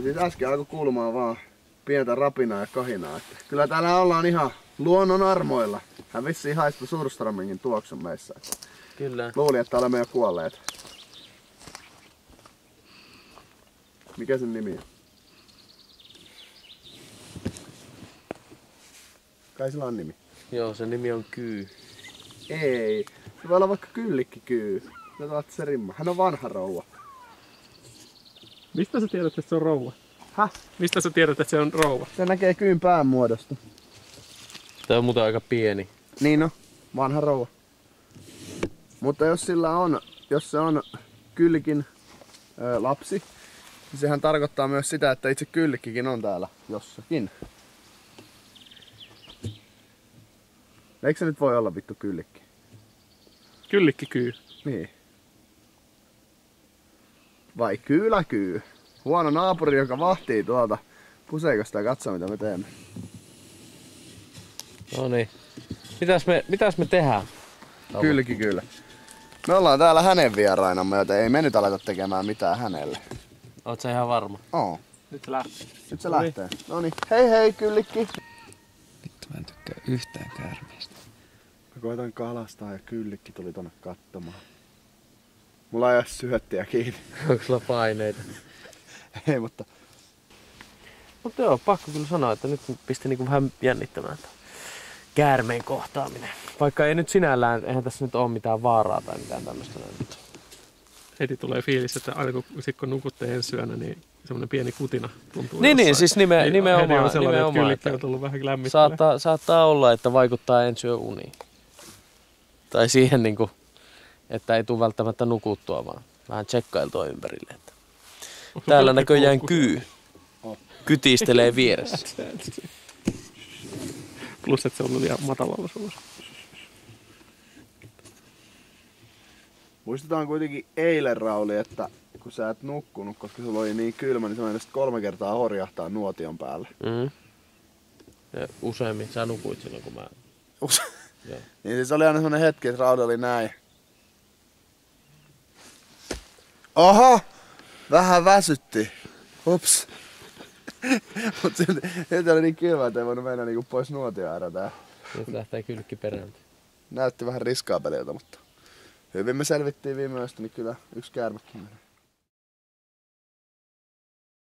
Siis äsken alkoi kuulumaan vaan pientä rapinaa ja kahinaa. Että kyllä täällä ollaan ihan luonnon armoilla. Hän vissiin haistui surströmmingin tuoksun meissä. Kyllä. Luulin, että olemme jo kuolleet. Mikä sen nimi on? Kai sillä on nimi. Joo, sen nimi on Kyy. Ei. Se voi olla vaikka Kyllikki-Kyy. Se rimma. Hän on vanha rouva. Mistä sä tiedät, että se on rouva? Häh? Mistä sä tiedät, että se on rouva? Se näkee kyyn pään muodosta. Tää on muuten aika pieni. Niin on. Vanha rouva. Mutta jos se on Kyllikin lapsi, niin sehän tarkoittaa myös sitä, että itse Kyllikkikin on täällä jossakin. Eikö se nyt voi olla vittu Kyllikki? Kyllikki-Kyy. Niin. Vai Kyyläkyy? Huono naapuri, joka vahtii tuolta puseikosta ja katsoo mitä me teemme. No niin. Mitäs me tehdään? Kyllikki kyllä. Me ollaan täällä hänen vierainamme, joten ei me nyt aleta tekemään mitään hänelle. Oot sä ihan varma? Oo. Nyt se lähtee. Nyt se lähtee. Noniin. Hei hei Kyllikki! Vittu mä en tykkää yhtään käärmeestä. Mä koitan kalastaa ja Kyllikki tuli tonne katsomaan. Mulla ei ole syöttiä kiinni. Onko sulla paineita? Ei, mutta... Mutta joo, pakko kyllä sanoa, että nyt pisti niinku vähän jännittämään käärmeen kohtaaminen. Vaikka ei nyt sinällään, eihän tässä nyt ole mitään vaaraa tai mitään tämmöistä. Heti tulee fiilis, että aina kun nukutte ensi yönä, niin semmoinen pieni kutina tuntuu Niin, siis nimenomaan. Heti on sellainen, että kyllikki että on tullut vähän lämmittelemään. saattaa olla, että vaikuttaa ensi yön uniin. Tai siihen niinku, että ei tule välttämättä nukuttua, vaan vähän tsekkailtua ympärille. Että täällä näköjään Kyy kytistelee vieressä. Plus, että se on ollut liian matalalla suussa. Muistetaan kuitenkin eilen, Rauli, että kun sä et nukkunut, koska sulla oli niin kylmä, niin sä menisit 3 kertaa horjahtaa nuotion päälle. Ja useammin sä nukuit silloin, kun mä... Niin siis oli aina semmonen hetki, että Rauli oli näin. Oho! Vähän väsytti. Ups. Mut silti oli niin kylmä, että ei voinut mennä niinku pois nuotion äärä. Nyt lähtee Kyllikki perään. Näytti vähän riskaa peliltä, mutta hyvin me selvittiin viime yöstä, niin kyllä yksi käärmekin meni.